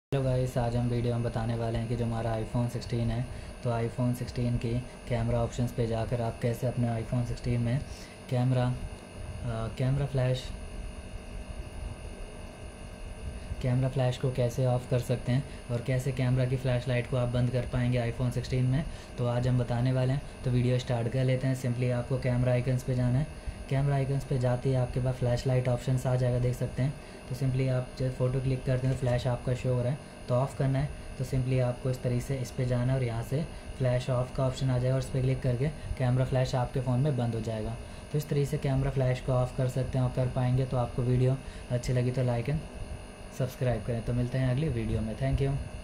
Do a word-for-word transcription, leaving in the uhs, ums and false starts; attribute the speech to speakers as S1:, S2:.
S1: Hello guys, आज हम video में बताने वाले हैं कि जो हमारा आईफोन सिक्सटीन है तो आईफोन सिक्सटीन की कैमरा ऑप्शंस पे जाकर आप कैसे अपने आईफोन सिक्सटीन में कैमरा आ, कैमरा फ्लैश कैमरा फ्लैश को कैसे ऑफ़ कर सकते हैं और कैसे कैमरा की फ़्लैश लाइट को आप बंद कर पाएंगे आईफोन सिक्सटीन में। तो आज हम बताने वाले हैं, तो वीडियो स्टार्ट कर लेते हैं। सिंपली आपको कैमरा आइकन्स पे जाना है। कैमरा आइकन्स पे जाते ही आपके पास फ्लैश लाइट ऑप्शंस आ जाएगा, देख सकते हैं। तो सिंपली आप जब फ़ोटो क्लिक करते हैं तो फ्लैश आपका शो हो रहा है, तो ऑफ़ करना है। तो सिंपली आपको इस तरीके से इस पर जाना है और यहाँ से फ्लैश ऑफ का ऑप्शन आ जाएगा और इस पर क्लिक करके कैमरा फ्लैश आपके फ़ोन में बंद हो जाएगा। तो इस तरीके से कैमरा फ्लैश को ऑफ़ कर सकते हैं और कर पाएंगे। तो आपको वीडियो अच्छी लगी तो लाइक एंड सब्सक्राइब करें। तो मिलते हैं अगली वीडियो में। Thank you.